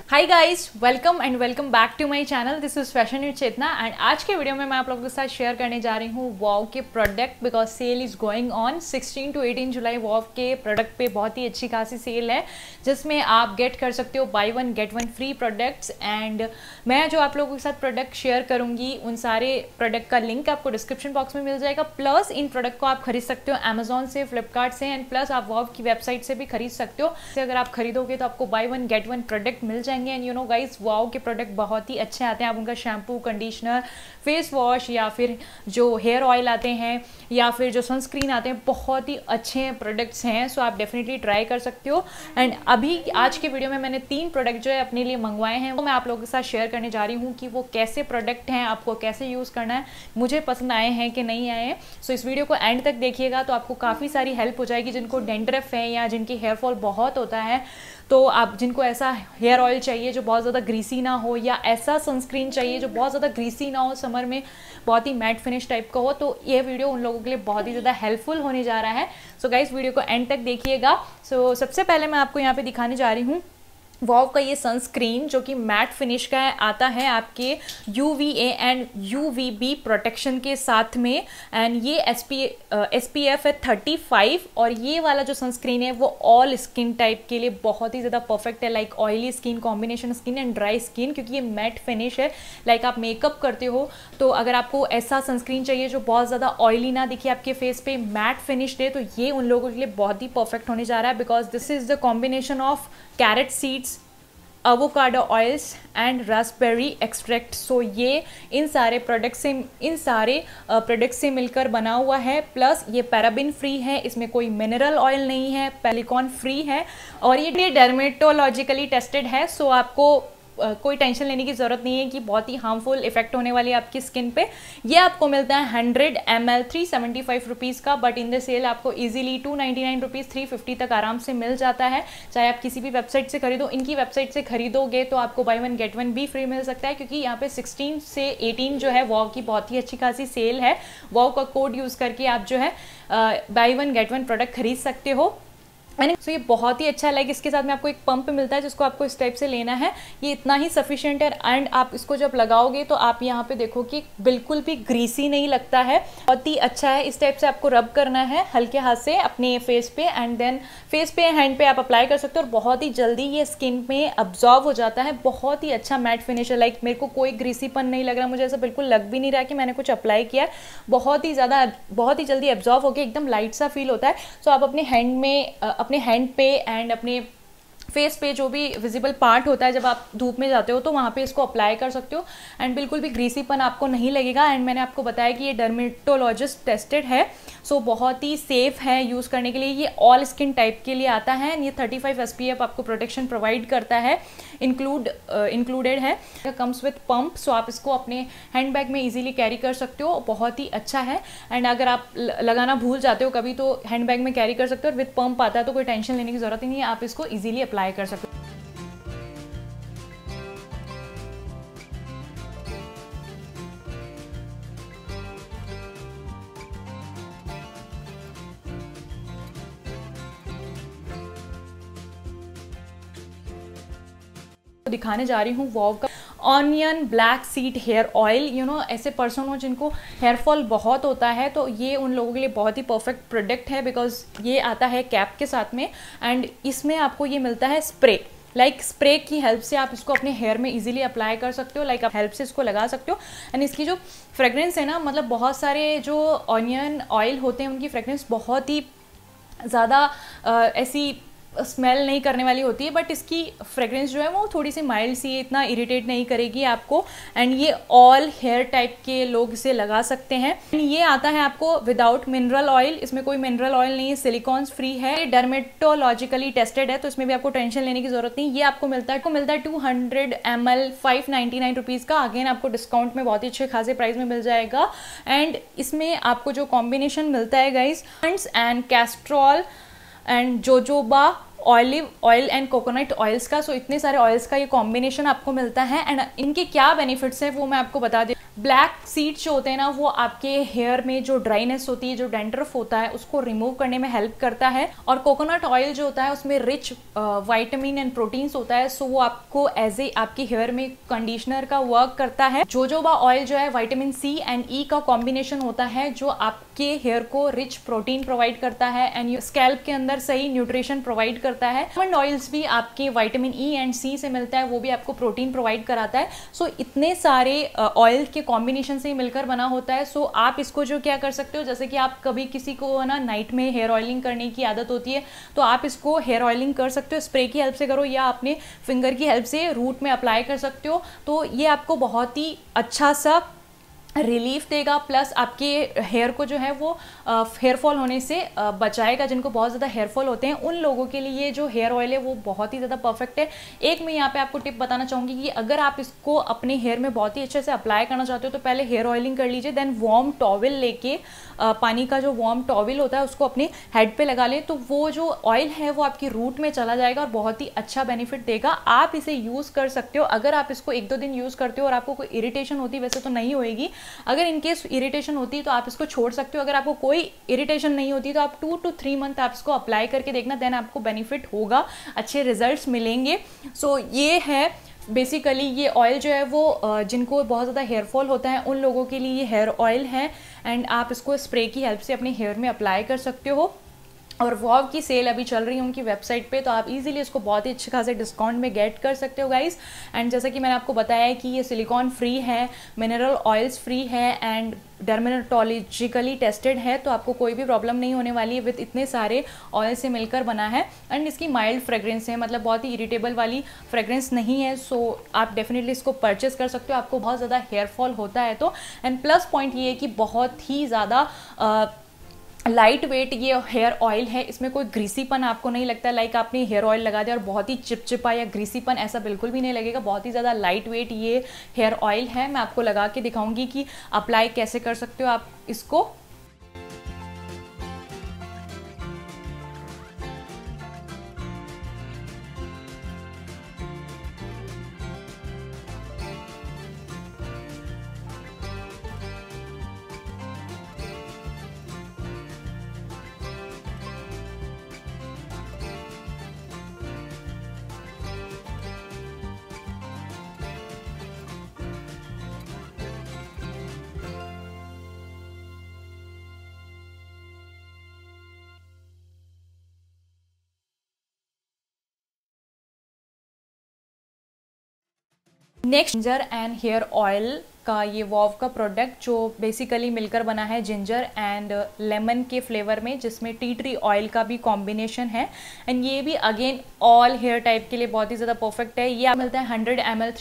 Hi guys, welcome and welcome back to my channel. This is fashion with Chetna and आज के video में मैं आप लोगों के साथ शेयर करने जा रही हूँ वाव के product, because sale is going on 16 to 18 जुलाई। वाव के प्रोडक्ट पे बहुत ही अच्छी खासी सेल है जिसमें आप गेट कर सकते हो buy one get one free products. And मैं जो आप लोगों के साथ प्रोडक्ट शेयर करूँगी उन सारे प्रोडक्ट का लिंक आपको डिस्क्रिप्शन बॉक्स में मिल जाएगा। प्लस इन प्रोडक्ट को आप खरीद सकते हो अमेजोन से, फ्लिपकार्ट से एंड प्लस आप वाव की वेबसाइट से भी खरीद सकते हो। अगर आप खरीदोगे तो आपको buy one get one product मिल जाएंगे। And you know guys, Wow के प्रोडक्ट बहुत ही अच्छे आते हैं। आप उनका शैम्पू, कंडीशनर, फेस वॉश या फिर जो हेयर ऑयल आते हैं या फिर जो सनस्क्रीन आते हैं, बहुत ही अच्छे प्रोडक्ट्स हैं। सो आप डेफिनेटली ट्राई कर सकते हो। एंड अभी आज के वीडियो में मैंने 3 प्रोडक्ट जो है अपने लिए मंगवाए हैं, वो मैं आप लोगों के साथ शेयर करने जा रही हूँ कि वो कैसे प्रोडक्ट हैं, आपको कैसे यूज़ करना है, मुझे पसंद आए हैं कि नहीं आए हैं। सो इस वीडियो को एंड तक देखिएगा तो आपको काफ़ी सारी हेल्प हो जाएगी। जिनको डेंड्रफ है या जिनकी हेयर फॉल बहुत होता है, तो आप जिनको ऐसा हेयर ऑयल चाहिए जो बहुत ज़्यादा ग्रीसी ना हो, या ऐसा सनस्क्रीन चाहिए जो बहुत ज़्यादा ग्रीसी ना हो, समर में बहुत ही मैट फिनिश टाइप का हो, तो ये वीडियो उन लोगों के लिए बहुत ही ज़्यादा हेल्पफुल होने जा रहा है। सो गाइस, वीडियो को एंड तक देखिएगा। सो सबसे पहले मैं आपको यहाँ पे दिखाने जा रही हूँ वाव का ये सनस्क्रीन जो कि मैट फिनिश का आता है आपके UVA एंड UVB प्रोटेक्शन के साथ में। एंड ये SPF है 35। और ये वाला जो सनस्क्रीन है वो ऑल स्किन टाइप के लिए बहुत ही ज़्यादा परफेक्ट है, like oily skin, combination skin and dry skin, क्योंकि ये मैट फिनिश है। लाइक आप मेकअप करते हो तो अगर आपको ऐसा सनस्क्रीन चाहिए जो बहुत ज़्यादा ऑयली ना दिखे आपके फेस पे, मैट फिनिश दे, तो ये उन लोगों के लिए बहुत ही परफेक्ट होने जा रहा है। Because this is the combination of carrot seeds, avocado oils and raspberry extract. So ये इन सारे प्रोडक्ट से मिलकर बना हुआ है। प्लस ये पैराबिन फ्री है, इसमें कोई मिनरल ऑयल नहीं है, पेलिकॉन फ्री है और ये डर्मेटोलॉजिकली टेस्टेड है। सो आपको कोई टेंशन लेने की ज़रूरत नहीं है कि बहुत ही हार्मफुल इफेक्ट होने वाली है आपकी स्किन पे। ये आपको मिलता है 100 ml 375 रुपीज़ का, बट इन द सेल आपको इजीली 299 रुपीज़ 350 तक आराम से मिल जाता है। चाहे आप किसी भी वेबसाइट से खरीदो, इनकी वेबसाइट से खरीदोगे तो आपको बाय वन गेट वन भी फ्री मिल सकता है, क्योंकि यहाँ पे 16 से 18 जो है वाव की बहुत ही अच्छी खासी सेल है। वाव का कोड यूज़ करके आप जो है buy one get one product खरीद सकते हो। सो ये बहुत ही अच्छा है। लाइक इसके साथ में आपको एक पंप मिलता है जिसको आपको इस टाइप से लेना है। ये इतना ही सफिशिएंट है। एंड आप इसको जब लगाओगे तो आप यहाँ पे देखो कि बिल्कुल भी ग्रीसी नहीं लगता है, बहुत ही अच्छा है। इस टाइप से आपको रब करना है हल्के हाथ से अपने फेस पे, एंड देन फेस पे, हैंड पे आप अप्लाई कर सकते हो और बहुत ही जल्दी ये स्किन में अब्जॉर्व हो जाता है। बहुत ही अच्छा मैट फिनिश है। लाइक मेरे को कोई ग्रीसीपन नहीं लग रहा, मुझे ऐसा बिल्कुल लग भी नहीं रहा कि मैंने कुछ अप्लाई किया है। बहुत ही जल्दी अब्जॉर्व होकर एकदम लाइट सा फील होता है। सो आप अपने हैंड में, अपने हैंड पे एंड अपने फेस पे जो भी विजिबल पार्ट होता है जब आप धूप में जाते हो तो वहाँ पे इसको अप्लाई कर सकते हो एंड बिल्कुल भी ग्रीसीपन आपको नहीं लगेगा। एंड मैंने आपको बताया कि ये डर्मेटोलॉजिस्ट टेस्टेड है, सो बहुत ही सेफ है यूज़ करने के लिए। ये ऑल स्किन टाइप के लिए आता है एंड ये 35 SPF आपको प्रोटेक्शन प्रोवाइड करता है, इंक्लूडेड है। कम्स विथ पंप, सो आप इसको अपने हैंड बैग में ईजिली कैरी कर सकते हो, बहुत ही अच्छा है। एंड अगर आप लगाना भूल जाते हो कभी तो हैंड बैग में कैरी कर सकते हो, और विथ पंप आता है तो कोई टेंशन लेने की जरूरत ही नहीं है, आप इसको ईजिली अप्लाई कर सकते हो। दिखाने जा रही हूँ वाव का onion black seed hair oil. You know, ऐसे पर्सन हो जिनको हेयर फॉल बहुत होता है तो ये उन लोगों के लिए बहुत ही परफेक्ट प्रोडक्ट है, बिकॉज ये आता है कैप के साथ में एंड इसमें आपको ये मिलता है स्प्रे। लाइक स्प्रे की हेल्प से आप इसको अपने हेयर में इजीली अप्लाई कर सकते हो, लाइक आप हेल्प से इसको लगा सकते हो। एंड इसकी जो फ्रेगरेंस है ना, मतलब बहुत सारे जो ऑनियन ऑयल होते हैं उनकी फ्रेगरेंस बहुत ही ज़्यादा ऐसी स्मेल नहीं करने वाली होती है, बट इसकी फ्रेग्रेंस जो है वो थोड़ी सी माइल्ड सी है, इतना इरिटेट नहीं करेगी आपको। एंड ये ऑल हेयर टाइप के लोग इसे लगा सकते हैं। ये आता है आपको विदाउट मिनरल ऑयल, इसमें कोई मिनरल ऑयल नहीं है, सिलिकॉन्स फ्री है, ये डर्मेटोलॉजिकली टेस्टेड है, तो इसमें भी आपको टेंशन लेने की जरूरत नहीं। ये आपको मिलता है 200 ml 599 रुपीज़ का। अगेन आपको डिस्काउंट में बहुत ही अच्छे खासे प्राइस में मिल जाएगा। एंड इसमें आपको जो कॉम्बिनेशन मिलता है guys, and castor and jojoba olive oil and coconut oils का, सो इतने सारे ऑयल्स का ये कॉम्बिनेशन आपको मिलता है। एंड इनके क्या बेनिफिट्स हैं वो मैं आपको बता दूं। ब्लैक सीड्स जो होते हैं ना वो आपके हेयर में जो ड्राइनेस होती है, जो डैंड्रफ होता है, उसको रिमूव करने में हेल्प करता है। और कोकोनट ऑयल जो होता है उसमें रिच विटामिन एंड प्रोटीन्स होता है, सो वो आपको एज ए आपके हेयर में कंडीशनर का वर्क करता है। जोजोबा ऑयल जो है विटामिन सी एंड ई का कॉम्बिनेशन होता है जो आपके हेयर को रिच प्रोटीन प्रोवाइड करता है एंड स्कैल्प के अंदर सही न्यूट्रिशन प्रोवाइड करता है। आलमंड ऑयल्स भी आपके विटामिन ई एंड सी से मिलता है, वो भी आपको प्रोटीन प्रोवाइड कराता है। सो इतने सारे ऑयल के कॉम्बिनेशन से मिलकर बना होता है। सो आप इसको जो क्या कर सकते हो, जैसे कि आप कभी किसी को ना नाइट में हेयर ऑयलिंग करने की आदत होती है तो आप इसको हेयर ऑयलिंग कर सकते हो, स्प्रे की हेल्प से करो या अपने फिंगर की हेल्प से रूट में अप्लाई कर सकते हो। तो ये आपको बहुत ही अच्छा सा रिलीफ देगा, प्लस आपके हेयर को जो है वो हेयर फॉल होने से बचाएगा। जिनको बहुत ज़्यादा हेयर फॉल होते हैं उन लोगों के लिए ये जो हेयर ऑयल है वो बहुत ही ज़्यादा परफेक्ट है। एक मैं यहाँ पे आपको टिप बताना चाहूँगी कि अगर आप इसको अपने हेयर में बहुत ही अच्छे से अप्लाई करना चाहते हो तो पहले हेयर ऑयलिंग कर लीजिए, देन वार्म टॉवल लेके पानी का जो वार्म टॉवल होता है उसको अपने हेड पे लगा लें, तो वो जो ऑयल है वो आपकी रूट में चला जाएगा और बहुत ही अच्छा बेनिफिट देगा। आप इसे यूज़ कर सकते हो। अगर आप इसको 1-2 दिन यूज़ करते हो और आपको कोई इरिटेशन होती, वैसे तो नहीं होएगी, अगर इनकेस इरिटेशन होती है तो आप इसको छोड़ सकते हो। अगर आपको कोई इरिटेशन नहीं होती तो आप 2 to 3 मंथ आप इसको अप्लाई करके देखना, देन आपको बेनिफिट होगा, अच्छे रिजल्ट्स मिलेंगे। सो ये है बेसिकली ये ऑयल जो है वो जिनको बहुत ज़्यादा हेयर फॉल होता है उन लोगों के लिए ये हेयर ऑयल है एंड आप इसको स्प्रे की हेल्प से अपने हेयर में अप्लाई कर सकते हो। और वॉव की सेल अभी चल रही है उनकी वेबसाइट पे, तो आप इजीली इसको बहुत ही अच्छे खासे डिस्काउंट में गेट कर सकते हो गाइस। एंड जैसा कि मैंने आपको बताया है कि ये सिलिकॉन फ्री है, मिनरल ऑयल्स फ्री है एंड डर्मेटोलॉजिकली टेस्टेड है, तो आपको कोई भी प्रॉब्लम नहीं होने वाली है। विद इतने सारे ऑयल से मिलकर बना है एंड इसकी माइल्ड फ्रेग्रेंस है, मतलब बहुत ही इरिटेबल वाली फ्रेग्रेंस नहीं है। सो आप डेफिनेटली इसको परचेस कर सकते हो आपको बहुत ज़्यादा हेयर फॉल होता है तो। एंड प्लस पॉइंट ये है कि बहुत ही ज़्यादा लाइट वेट ये हेयर ऑयल है, इसमें कोई ग्रीसीपन आपको नहीं लगता, लाइक आपने हेयर ऑयल लगा दिया और बहुत ही चिपचिपा या ग्रीसीपन ऐसा बिल्कुल भी नहीं लगेगा। बहुत ही ज़्यादा लाइट वेट ये हेयर ऑयल है। मैं आपको लगा के दिखाऊंगी कि अप्लाई कैसे कर सकते हो आप इसको। Next ginger and hair oil का ये वॉव का प्रोडक्ट जो बेसिकली मिलकर बना है जिंजर एंड लेमन के फ्लेवर में, जिसमें टी ट्री ऑयल का भी कॉम्बिनेशन है एंड ये भी अगेन ऑल हेयर टाइप के लिए बहुत ही ज़्यादा परफेक्ट है। ये मिलता है 100 ml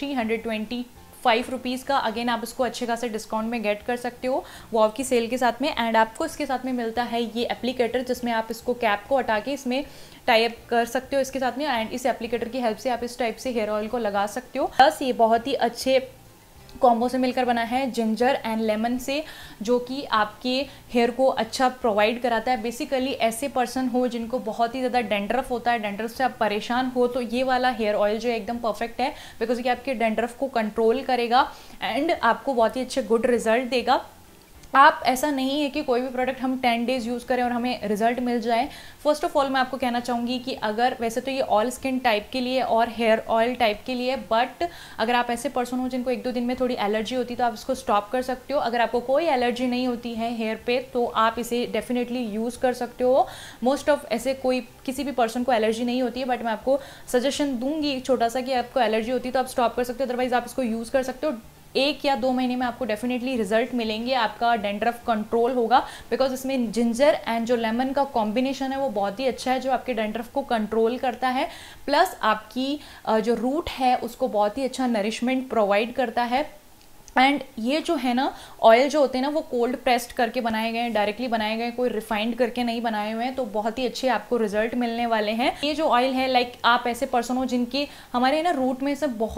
325 रुपीज़ का। अगेन आप इसको अच्छे खासे डिस्काउंट में गेट कर सकते हो वॉव की सेल के साथ में। एंड आपको इसके साथ में मिलता है ये एप्लीकेटर, जिसमें आप इसको कैप को हटा के इसमें टाइप कर सकते हो इसके साथ में एंड इस एप्लीकेटर की हेल्प से आप इस टाइप से हेयर ऑयल को लगा सकते हो। प्लस ये बहुत ही अच्छे कॉम्बो से मिलकर बना है जिंजर एंड लेमन से, जो कि आपके हेयर को अच्छा प्रोवाइड कराता है। बेसिकली ऐसे पर्सन हो जिनको बहुत ही ज़्यादा डैंड्रफ होता है, डैंड्रफ से आप परेशान हो, तो ये वाला हेयर ऑयल जो है एकदम परफेक्ट है, बिकॉज कि आपके डैंड्रफ को कंट्रोल करेगा एंड आपको बहुत ही अच्छे गुड रिजल्ट देगा। आप ऐसा नहीं है कि कोई भी प्रोडक्ट हम 10 डेज यूज़ करें और हमें रिजल्ट मिल जाए। फर्स्ट ऑफ ऑल मैं आपको कहना चाहूँगी कि अगर वैसे तो ये ऑल स्किन टाइप के लिए और हेयर ऑयल टाइप के लिए, बट अगर आप ऐसे पर्सन हो जिनको 1-2 दिन में थोड़ी एलर्जी होती है तो आप इसको स्टॉप कर सकते हो। अगर आपको कोई एलर्जी नहीं होती है हेयर पे तो आप इसे डेफिनेटली यूज़ कर सकते हो। मोस्ट ऑफ ऐसे कोई किसी भी पर्सन को एलर्जी नहीं होती है, बट मैं आपको सजेशन दूंगी एक छोटा सा कि आपको एलर्जी होती है तो आप स्टॉप कर सकते हो, अदरवाइज आप इसको यूज़ कर सकते हो। 1 या 2 महीने में आपको डेफिनेटली रिजल्ट मिलेंगे, आपका डैंड्रफ कंट्रोल होगा, बिकॉज इसमें जिंजर एंड जो लेमन का कॉम्बिनेशन है वो बहुत ही अच्छा है, जो आपके डैंड्रफ को कंट्रोल करता है, प्लस आपकी जो रूट है उसको बहुत ही अच्छा नरिशमेंट प्रोवाइड करता है। एंड ये जो है ना ऑयल जो होते हैं ना वो कोल्ड प्रेस्ड करके बनाए गए हैं, डायरेक्टली बनाए गए, कोई रिफाइंड करके नहीं बनाए हुए हैं, तो बहुत ही अच्छे आपको रिजल्ट मिलने वाले हैं। ये जो ऑयल है लाइक आप ऐसे पर्सन हो जिनके हमारे ना रूट में से बहुत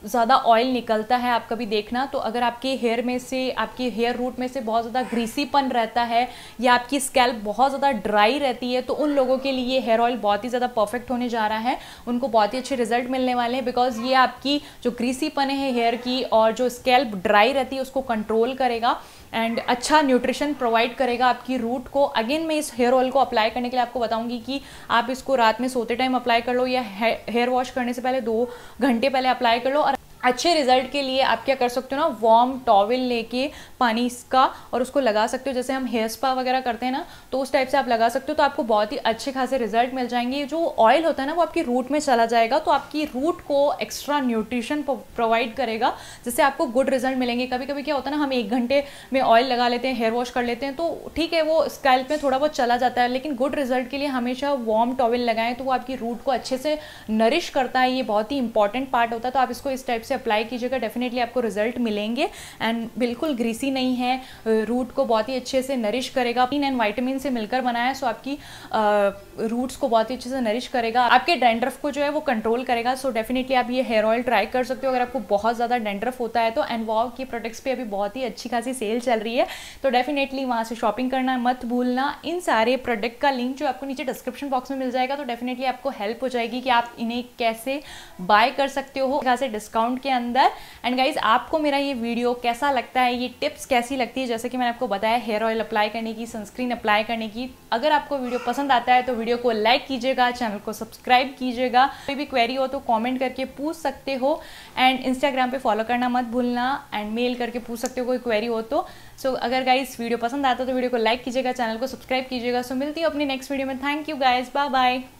ज़्यादा ऑयल निकलता है, आप कभी देखना, तो अगर आपके हेयर में से, आपकी हेयर रूट में से बहुत ज़्यादा ग्रीसीपन रहता है या आपकी स्कैल्प बहुत ज़्यादा ड्राई रहती है, तो उन लोगों के लिए हेयर ऑयल बहुत ही ज़्यादा परफेक्ट होने जा रहा है, उनको बहुत ही अच्छे रिजल्ट मिलने वाले हैं, बिकॉज ये आपकी जो ग्रीसीपन है हेयर की और जो स्कैल्प ड्राई रहती है उसको कंट्रोल करेगा एंड अच्छा न्यूट्रिशन प्रोवाइड करेगा आपकी रूट को। अगेन मैं इस हेयर ऑयल को अप्लाई करने के लिए आपको बताऊंगी कि आप इसको रात में सोते टाइम अप्लाई कर लो या हेयर वॉश करने से पहले 2 घंटे पहले अप्लाई कर लो। और अच्छे रिजल्ट के लिए आप क्या कर सकते हो ना, वार्म टॉवल लेके पानी इसका और उसको लगा सकते हो, जैसे हम हेयर स्पा वगैरह करते हैं ना, तो उस टाइप से आप लगा सकते हो, तो आपको बहुत ही अच्छे खासे रिजल्ट मिल जाएंगे। जो ऑयल होता है ना वो आपकी रूट में चला जाएगा, तो आपकी रूट को एक्स्ट्रा न्यूट्रिशन प्रोवाइड करेगा, जिससे आपको गुड रिजल्ट मिलेंगे। कभी कभी क्या होता है ना, हम 1 घंटे में ऑयल लगा लेते हैं, हेयर वॉश कर लेते हैं, तो ठीक है वो स्कैल्प में थोड़ा बहुत चला जाता है, लेकिन गुड रिजल्ट के लिए हमेशा वार्म टॉवल लगाएं, तो वो आपकी रूट को अच्छे से नरिश करता है। ये बहुत ही इंपॉर्टेंट पार्ट होता है, तो आप इसको इस टाइप से अप्लाई कीजिएगा, डेफिनेटली आपको रिजल्ट मिलेंगे। एंड बिल्कुल ग्रीसी नहीं है, रूट को बहुत ही अच्छे से नरिश करेगा, प्रोटीन एंड विटामिन से मिलकर बनाया है, सो आपकी रूट्स को बहुत ही अच्छे से नरिश करेगा, आपके डैंड्रफ को जो है वो कंट्रोल करेगा। सो डेफिनेटली आप ये हेयर ऑयल ट्राई कर सकते हो अगर आपको बहुत ज़्यादा डैंड्रफ होता है तो। एंड वाव की प्रोडक्ट्स पे अभी बहुत ही अच्छी खासी सेल चल रही है, तो डेफिनेटली वहाँ से शॉपिंग करना मत भूलना। इन सारे प्रोडक्ट का लिंक जो आपको नीचे डिस्क्रिप्शन बॉक्स में मिल जाएगा, तो डेफिनेटली आपको हेल्प हो जाएगी कि आप इन्हें कैसे बाय कर सकते हो खासे डिस्काउंट के अंदर। एंड गाइज आपको मेरा ये वीडियो कैसा लगता है, ये टिप्स कैसी लगती है, जैसे कि मैंने आपको बताया हेयर ऑयल अप्लाई करने की, सनस्क्रीन अप्लाई करने की। अगर आपको वीडियो पसंद आता है तो वीडियो को लाइक कीजिएगा, चैनल को सब्सक्राइब कीजिएगा। कोई भी क्वेरी हो तो कमेंट करके पूछ सकते हो, एंड इंस्टाग्राम पे फॉलो करना मत भूलना, एंड मेल करके पूछ सकते हो कोई क्वेरी हो तो। सो अगर गाइज वीडियो पसंद आता है तो वीडियो को लाइक कीजिएगा, चैनल को सब्सक्राइब कीजिएगा। सो मिलती हूँ अपनी नेक्स्ट वीडियो में। Thank you guys, bye bye.